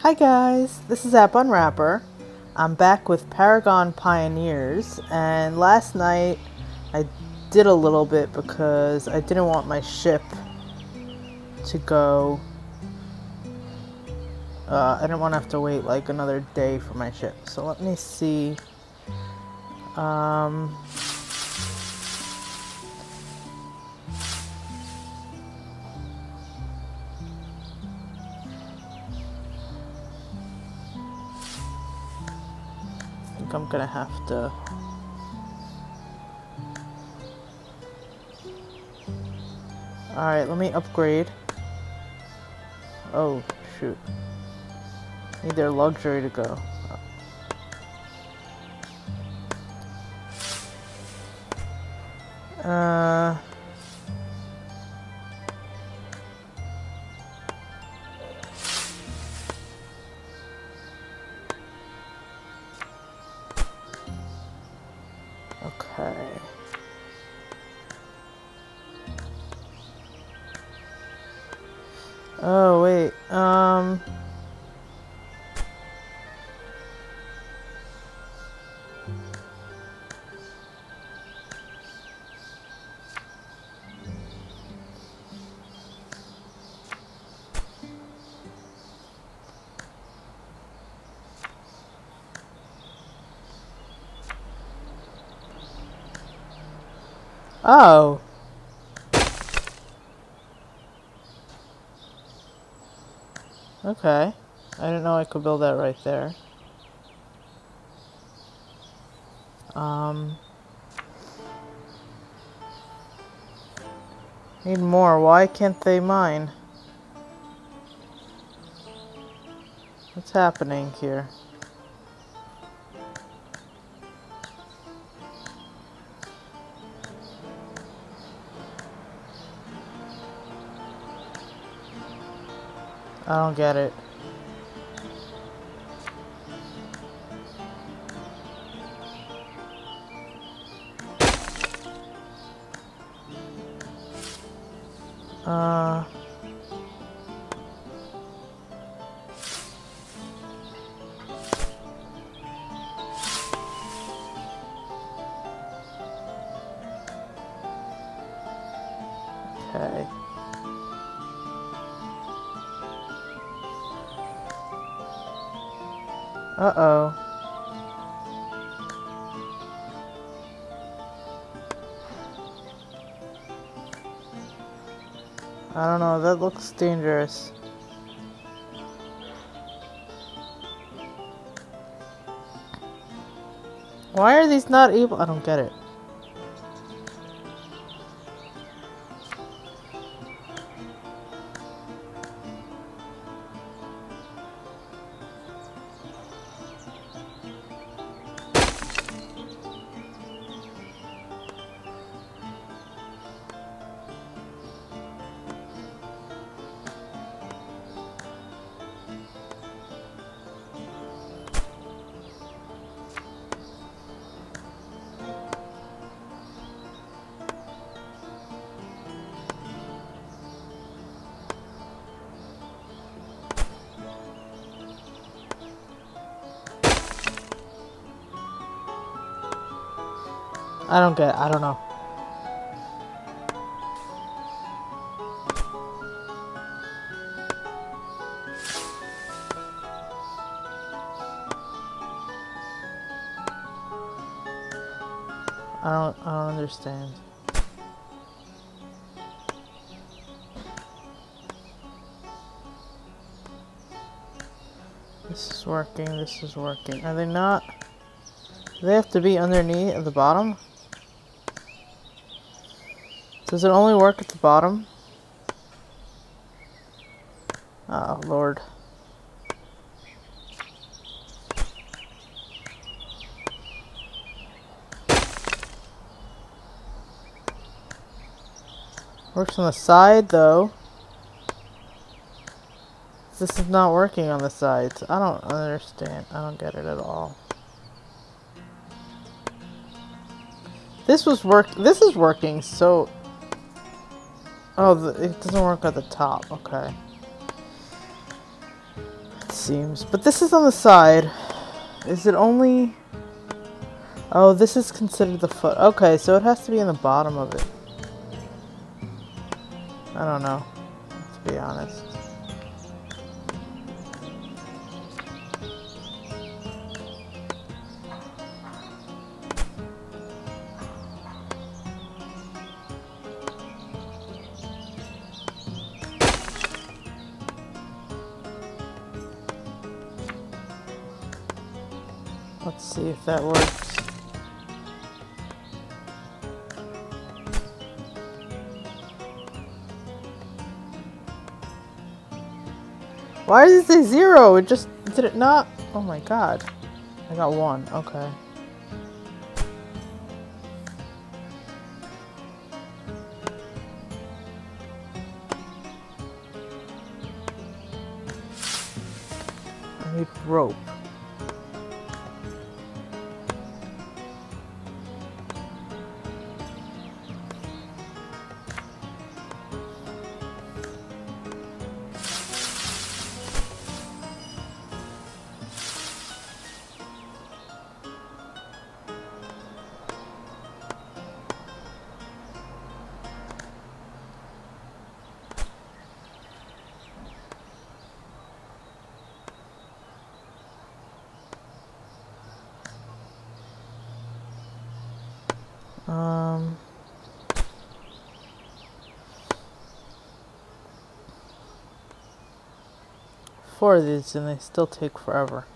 Hi guys, this is App Unwrapper. I'm back with Paragon Pioneers, and last night I did a little bit because I didn't want my ship to go. I didn't want to have to wait like another day for my ship. So let me see. I think I'm gonna have to. Alright, let me upgrade. Oh, shoot. Need their luxury to go. Okay. Oh, wait, oh. Okay. I didn't know I could build that right there. Need more. Why can't they mine? What's happening here? I don't get it. Okay. Uh-oh. I don't know, that looks dangerous. Why are these not able? I don't get it. I don't get it. I don't know. I don't understand. This is working, this is working. Are they not? Do they have to be underneath at the bottom? Does it only work at the bottom? Oh, Lord. Works on the side, though. This is not working on the sides. I don't understand. I don't get it at all. This is working, so... Oh, it doesn't work at the top. Okay. Let's seems. But this is on the side. Is it only... Oh, this is considered the foot. Okay, so it has to be in the bottom of it. I don't know, to be honest. Let's see if that works. Why does it say 0? It just... Did it not? Oh my god. I got 1. Okay. I need rope. Four of these and they still take forever.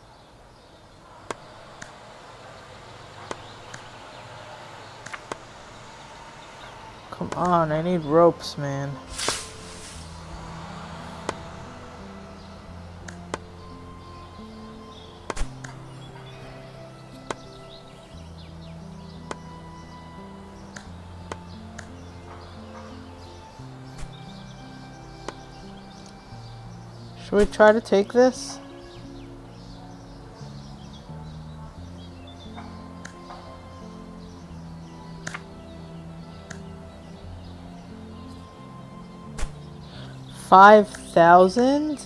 Come on, I need ropes, man. Should we try to take this? $5,000?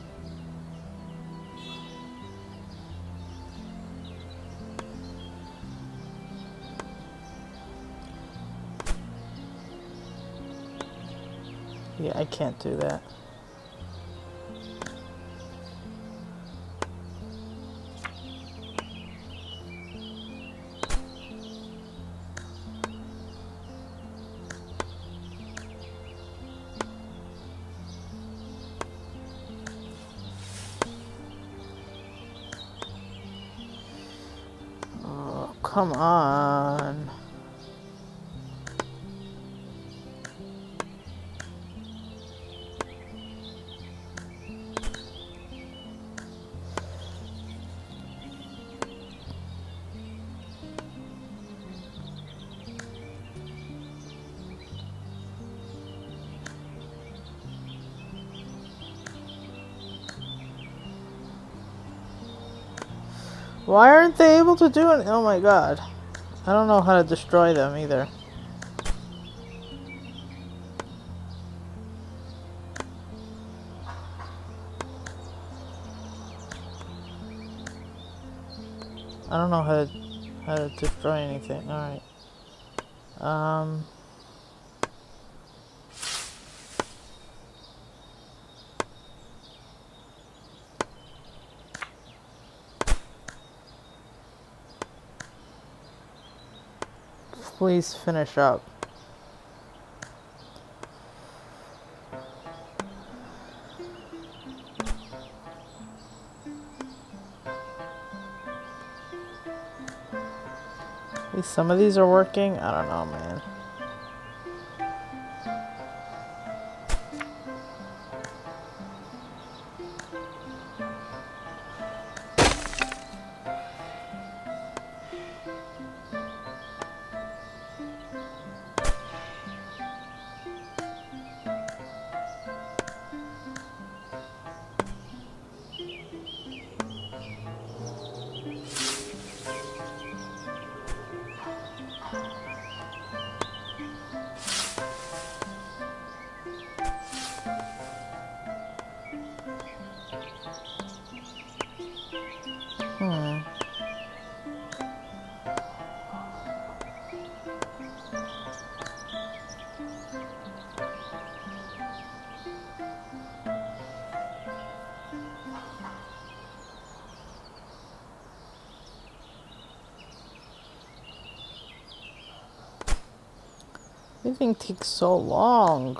Yeah, I can't do that. Come on. Why aren't they able to do it? Oh my god. I don't know how to destroy them either. I don't know how to destroy anything. Alright. Please finish up. At least some of these are working. I don't know, man. Everything takes so long.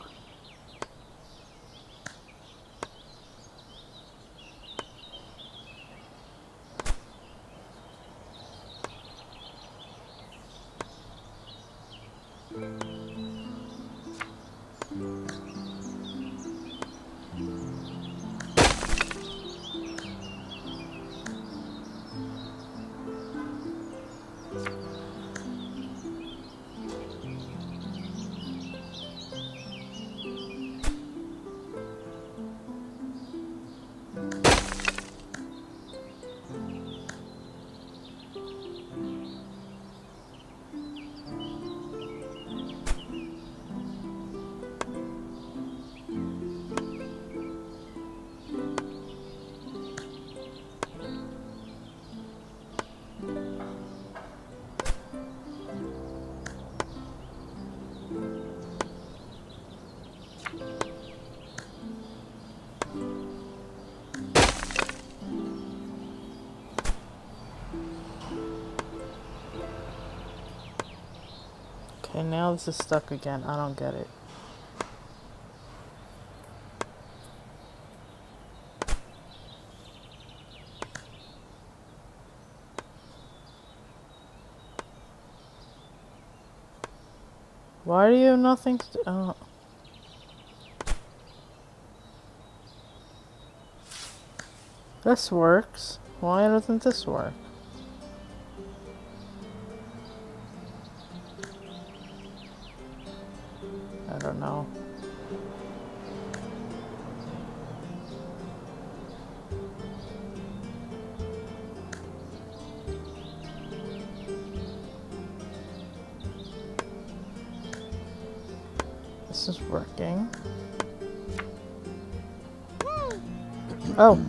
Okay, now this is stuck again. I don't get it. Why do you have nothing to do? Oh. This works. Why doesn't this work? I don't know. This is working. Oh.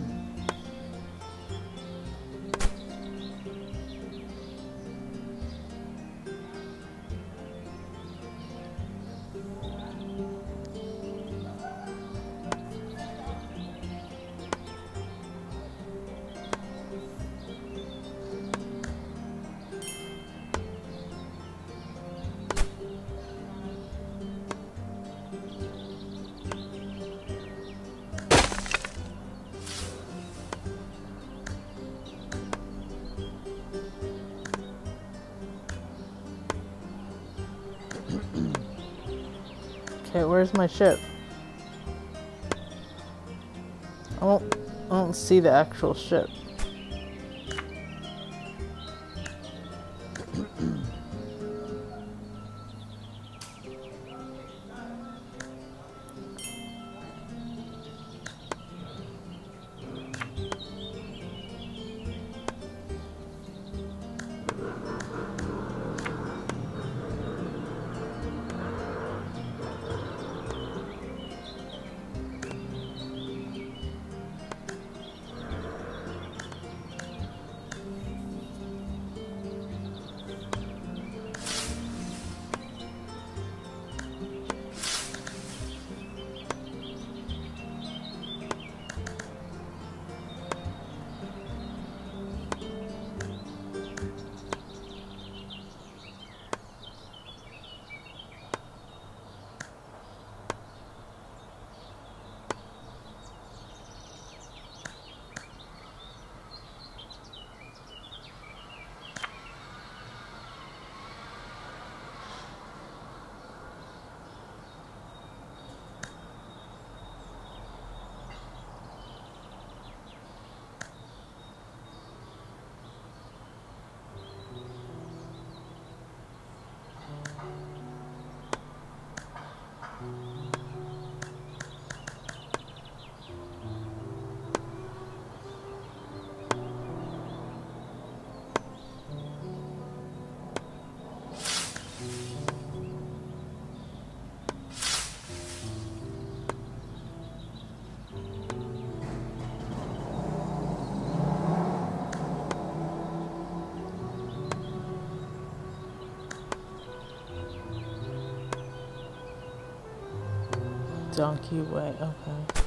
Okay, where's my ship? I don't see the actual ship. Donkey way, okay.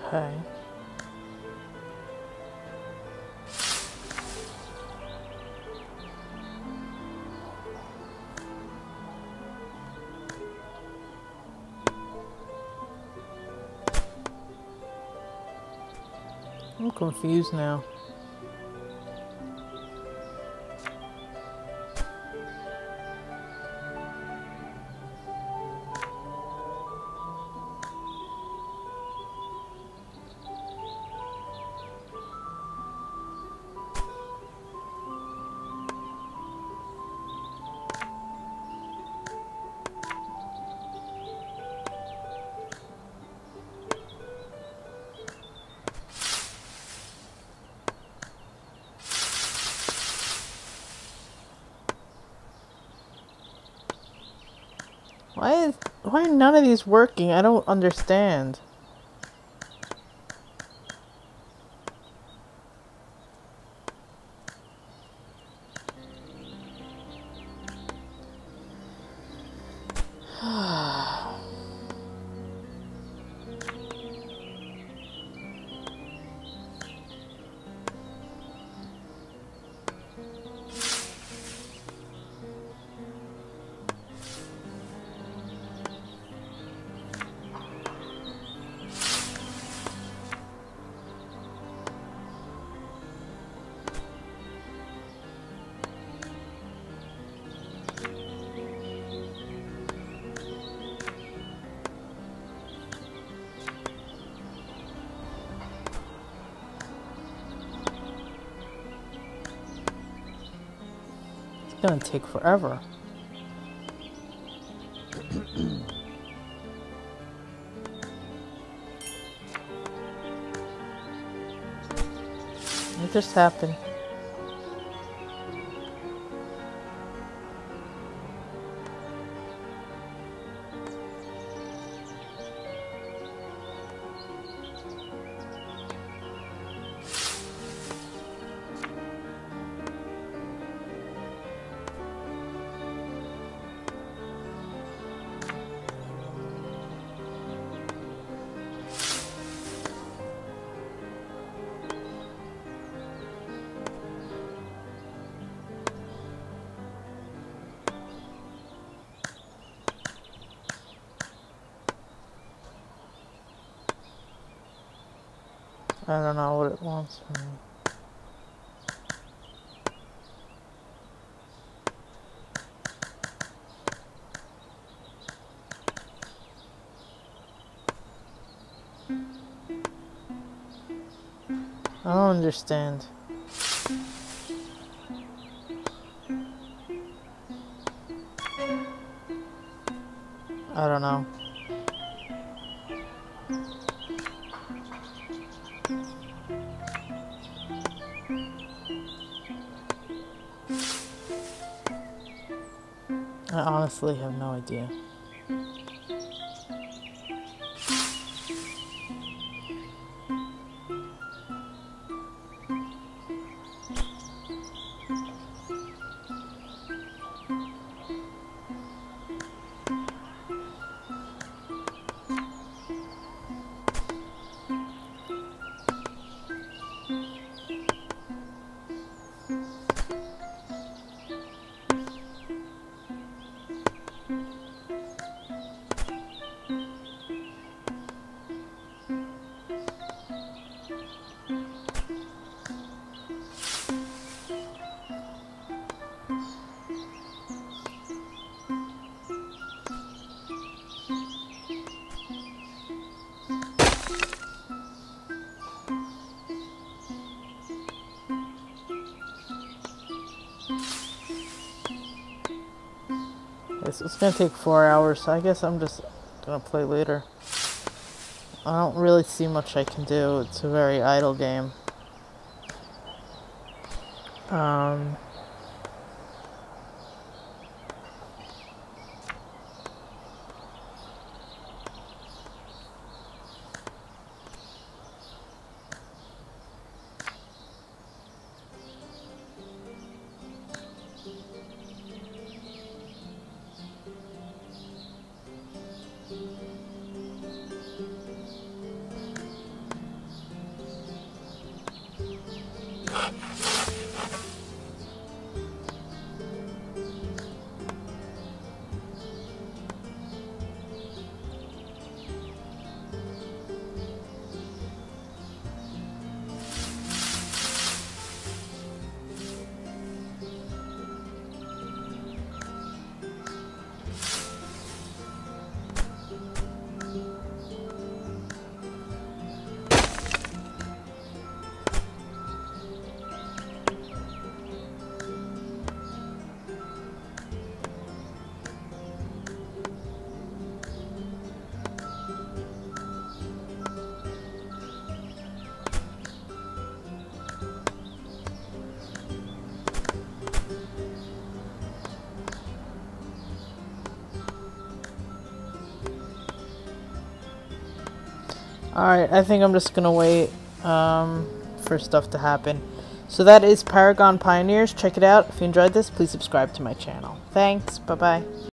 Okay. I'm confused now. Why are none of these working? I don't understand. It's gonna take forever. It just happened. I don't know what it wants from me. I don't understand. I don't know. I honestly have no idea. It's gonna take 4 hours, so I guess I'm just gonna play later. I don't really see much I can do. It's a very idle game. Alright, I think I'm just gonna wait for stuff to happen. So that is Paragon Pioneers. Check it out. If you enjoyed this, please subscribe to my channel. Thanks. Bye-bye.